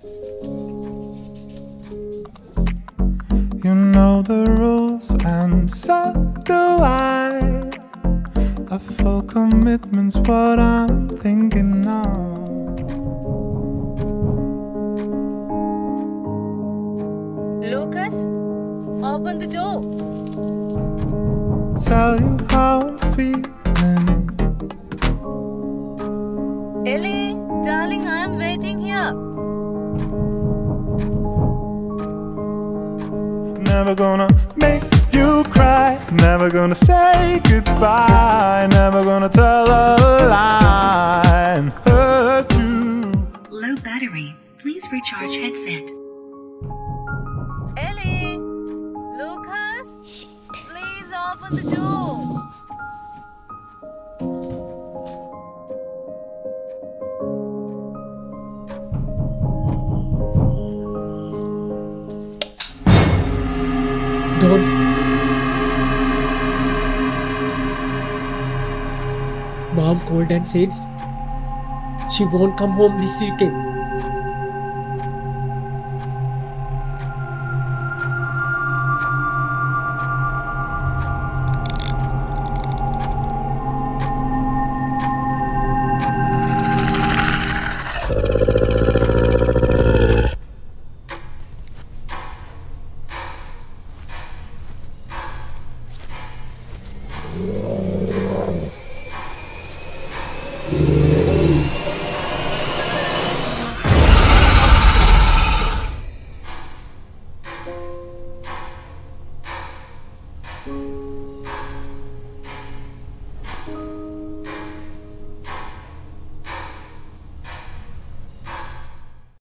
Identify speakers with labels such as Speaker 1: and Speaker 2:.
Speaker 1: You know the rules, and so do I. A full commitment's what I'm thinking of.
Speaker 2: Lukas, open the door.
Speaker 1: Tell you how I'm feeling.
Speaker 2: Ellie, darling, I am waiting here.
Speaker 1: Never gonna make you cry. Never gonna say goodbye. Never gonna tell a lie and hurt you.
Speaker 3: Low battery. Please recharge headset.
Speaker 2: Ellie, Lukas, please open the door.
Speaker 4: Don't. Mom called and said she won't come home this weekend.